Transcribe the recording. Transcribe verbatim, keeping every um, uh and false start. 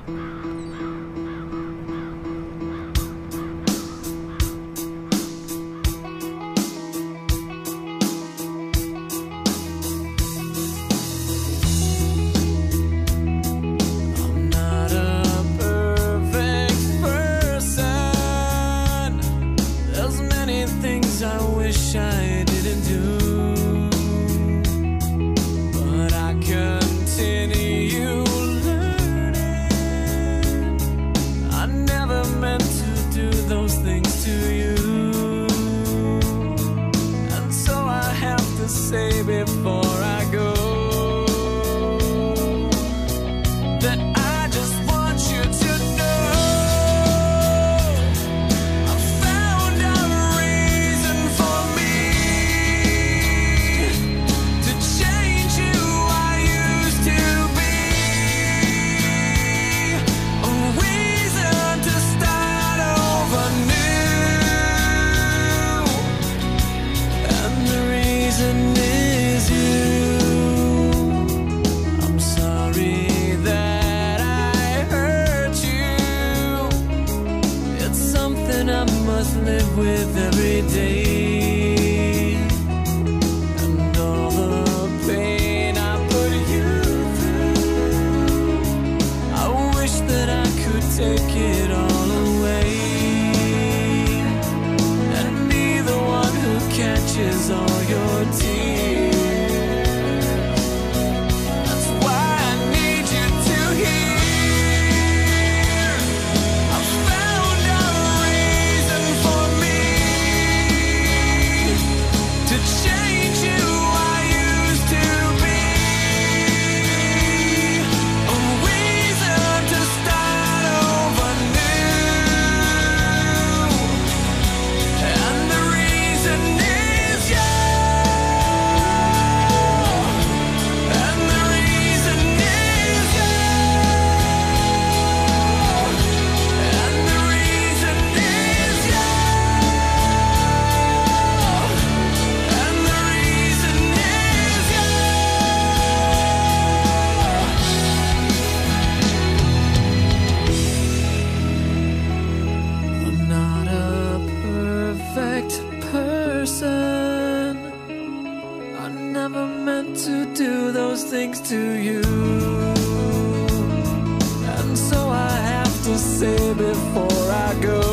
Things I wish I didn't do, but I continue learning. I never meant to do those things to you, and so I have to say before I go that I just want you to know I must live with every day, and all the pain I put you through, I wish that I could take it all away and be the one who catches all your tears. That's why I need you to hear change you I used to be, a reason to start over new, and the reason is you, and the reason is you, and the reason is you. I never meant to do those things to you, and so I have to say before I go